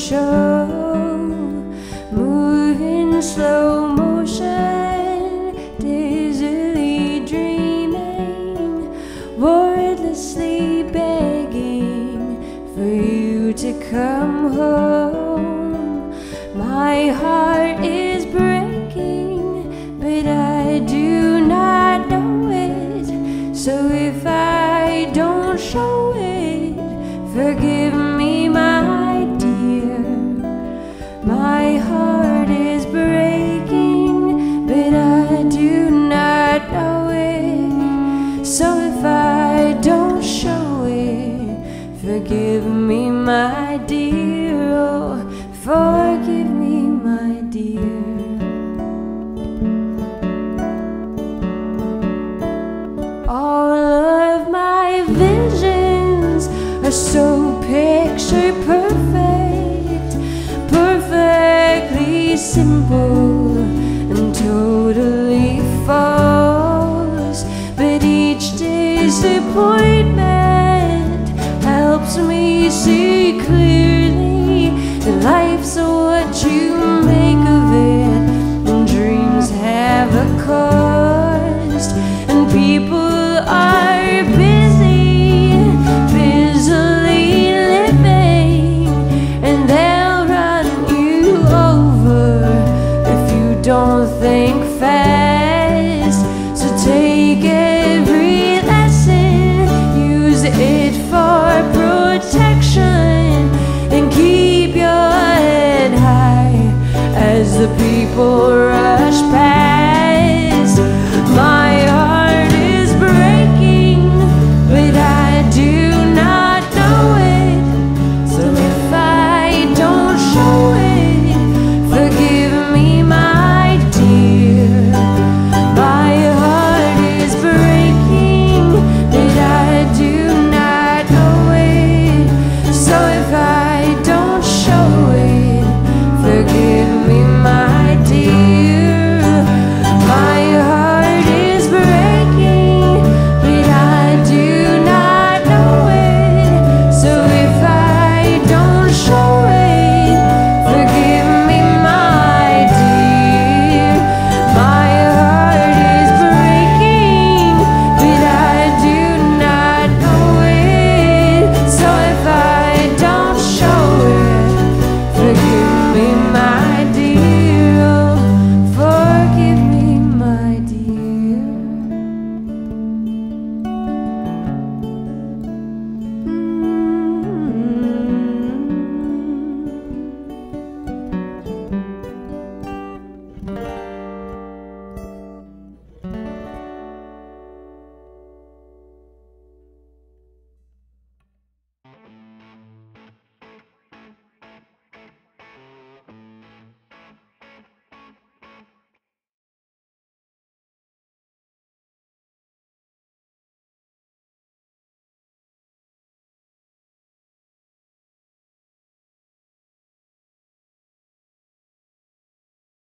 show, move in slow motion, dizzily dreaming, wordlessly begging for you to come home. My heart is breaking, but I do not know it. So if I don't show it, forgive me, my dear. My heart is breaking, but I do not know it. So if I don't show it, forgive me, my dear. Oh, forgive me, my dear. All of my visions are so picture perfect, perfectly simple and totally false. But each disappointment helps me see clearly that life's what you make of it, and dreams have a cost, and people are busily living, and they'll run you over if you don't think fast. So take every lesson, use it for protection, and keep your head high as the people rush past.